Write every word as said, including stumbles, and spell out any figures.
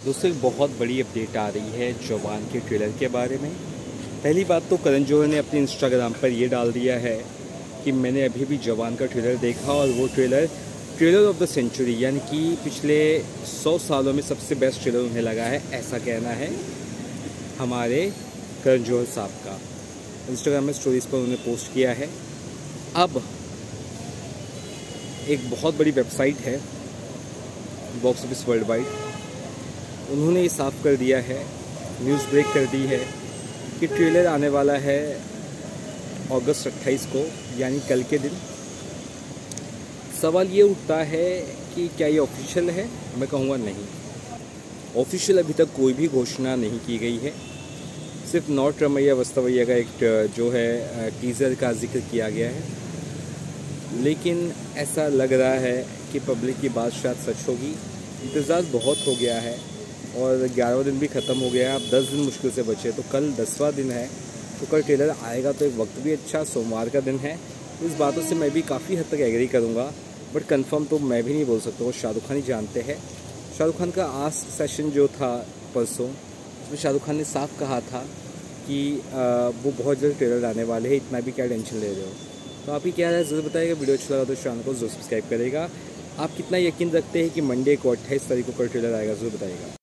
दोस्तों एक बहुत बड़ी अपडेट आ रही है जवान के ट्रेलर के बारे में। पहली बात तो करण जौहर ने अपने इंस्टाग्राम पर ये डाल दिया है कि मैंने अभी भी जवान का ट्रेलर देखा और वो trailer trailer of the century यानी कि पिछले सौ सालों में सबसे बेस्ट ट्रेलर उन्हें लगा है, ऐसा कहना है हमारे करण जौहर साहब का। इंस्टाग्राम में स्टोरीज़ पर उन्होंने पोस्ट किया है। अब एक बहुत बड़ी वेबसाइट है बॉक्स ऑफिस वर्ल्ड वाइड, उन्होंने ये साफ कर दिया है, न्यूज़ ब्रेक कर दी है कि ट्रेलर आने वाला है अगस्त अट्ठाईस को, यानी कल के दिन। सवाल ये उठता है कि क्या ये ऑफिशियल है? मैं कहूँगा नहीं, ऑफिशियल अभी तक कोई भी घोषणा नहीं की गई है। सिर्फ नॉट रमैया वस्तवैया का एक जो है टीज़र का जिक्र किया गया है, लेकिन ऐसा लग रहा है कि पब्लिक की बात शायद सच होगी। इंतज़ार बहुत हो गया है और ग्यारहवां दिन भी ख़त्म हो गया है, अब दस दिन मुश्किल से बचे, तो कल दसवां दिन है, तो कल ट्रेलर आएगा तो एक वक्त भी अच्छा सोमवार का दिन है। तो इस बातों से मैं भी काफ़ी हद तक एग्री करूँगा, बट कंफर्म तो मैं भी नहीं बोल सकता, वो शाहरुख खान ही जानते हैं। शाहरुख खान का आस्क सेशन जो था परसों, उसमें शाहरुख खान ने साफ कहा था कि आ, वो बहुत जल्द ट्रेलर आने वाले हैं, इतना भी क्या टेंशन ले रहे हो। तो आप ही क्या है ज़रूर बताइएगा। वीडियो अच्छा लगा तो चैनल को जरूर सब्सक्राइब करेगा। आप कितना यकीन रखते हैं कि मंडे को अट्ठाईस तारीख को कल ट्रेलर आएगा, ज़रूर बताइएगा।